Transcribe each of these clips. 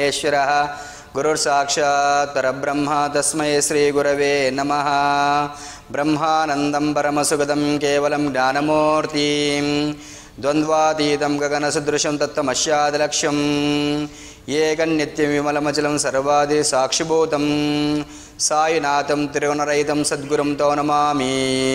महेश्वरः गुरुर्साक्षात् परब्रह्म तस्मै श्रीगुरवे नमः। ब्रह्मानन्दं परमसुगतं केवलं ज्ञानमूर्तिं द्वन्द्वातीतं गगनसदृशं तत्तमस्यादिलक्ष्यम् एकन्नित्यं विमलमचलं सर्वादि साक्षिभूतं साईनाथं त्रिगुणरहितं सद्गुरुं తో నమామి।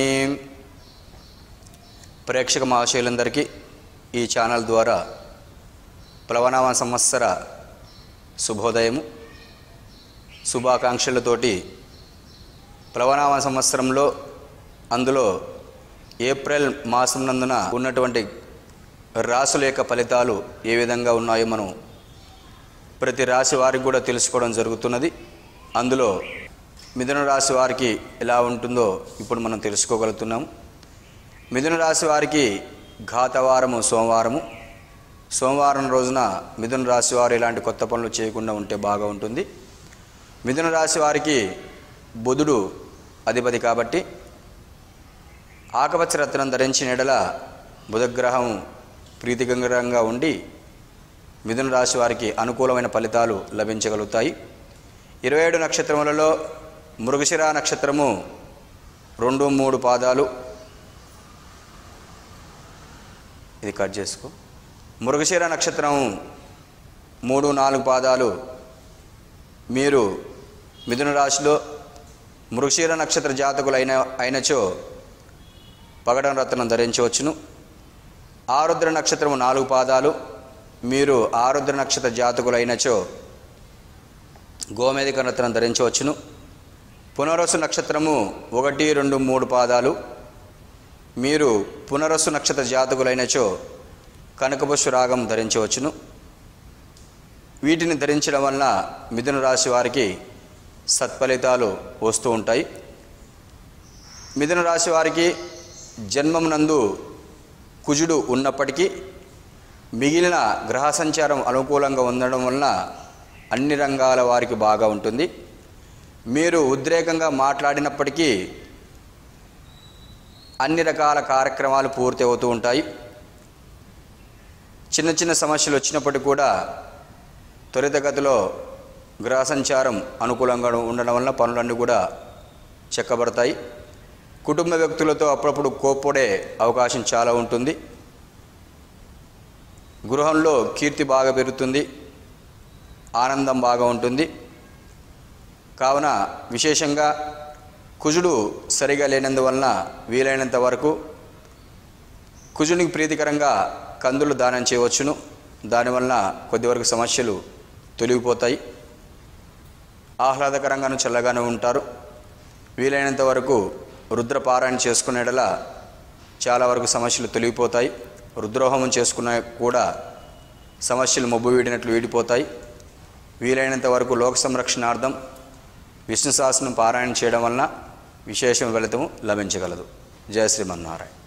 ప్రేక్షక మహాశయులందరికీ ఈ ఛానల్ ద్వారా ప్లవనామ సంవత్సర శుభోదయము శుభాకాంక్షలతోటి ప్లవనామ సంవత్సరంలో అందులో ఏప్రిల్ మాసం నందున ఉన్నటువంటి రాశుల యొక్క ఫలితాలు ఏ విధంగా ఉన్నాయో మనం ప్రతి రాశి వారికి కూడా తెలుసుకోవడం జరుగుతున్నది। అందులో మిథున రాశి వారికి ఎలా ఉంటుందో ఇప్పుడు మనం తెలుసుకోగలుగుతున్నాము। మిథున రాశి వారికి ఘాతవారము సోమవారం రోజున మిథున రాశి వారు ఇలాంటి కొత్త పనులు చేయకుండా ఉంటే బాగా ఉంటుంది। మిథున రాశి వారికి బుధుడు అధిపతి కాబట్టి ఆకుపచ్చ రత్నం ధరించిన ఎడల బుధగ్రహం ప్రీతికరంగా ఉండి మిథున రాశి వారికి అనుకూలమైన ఫలితాలు లభించగలుగుతాయి। 27 నక్షత్రములలో మృగశిర నక్షత్రము 2-3 పాదాలు, ఇది కట్ చేసుకో। మృగశిర నక్షత్రం 3-4 పాదాలు మీరు మిథున రాశిలో మృగశిర నక్షత్ర జాతకులు అయినచో పగడం రత్నం ధరించవచ్చును। ఆరుద్ర నక్షత్రము 4 పాదాలు మీరు ఆరుద్ర నక్షత్ర జాతకులు అయినచో గోమేధిక రత్నం ధరించవచ్చును। పునరసు నక్షత్రము 1, 2, 3 పాదాలు మీరు పునరసు నక్షత్ర జాతకులైనచో కనకపుష్ప రాగం ధరించవచ్చును। వీటిని ధరించడం వలన మిథున రాశి వారికి సత్ఫలితాలు వస్తూ ఉంటాయి। మిథున రాశి వారికి జన్మం నందు కుజుడు ఉన్నప్పటికీ మిగిలిన గ్రహ సంచారం అనుకూలంగా ఉండడం వలన అన్ని రంగాల వారికి బాగా ఉంటుంది। మీరు ఉద్రేకంగా మాట్లాడినప్పటికీ అన్ని రకాల కార్యక్రమాలు పూర్తి అవుతూ ఉంటాయి। చిన్న చిన్న సమస్యలు వచ్చినప్పటికీ కూడా త్వరితగతిలో గ్రహ సంచారం అనుకూలంగా ఉండడం వలన పనులన్నీ కూడా చెక్కబడతాయి। కుటుంబ వ్యక్తులతో అప్పుడప్పుడు కోప్పడే అవకాశం చాలా ఉంటుంది। గృహంలో కీర్తి బాగా పెరుగుతుంది, ఆనందం బాగా ఉంటుంది। కావున విశేషంగా కుజుడు సరిగా లేనందువలన వీలైనంత వరకు కుజునికి ప్రీతికరంగా కందులు దానం చేయవచ్చును। దానివలన కొద్దివరకు సమస్యలు తొలగిపోతాయి, ఆహ్లాదకరంగాను చల్లగానే ఉంటారు। వీలైనంత వరకు రుద్రపారాయణ చేసుకునేటలా చాలా వరకు సమస్యలు తొలగిపోతాయి। రుద్రోహమం చేసుకున్న కూడా సమస్యలు మబ్బు వీడినట్లు వీడిపోతాయి। వీలైనంత వరకు లోక సంరక్షణార్థం విష్ణు సహస్రనామం పారాయణ చేయడం వలన విశేష ఫలితము లభించగలదు। జయ శ్రీమన్నారాయణ।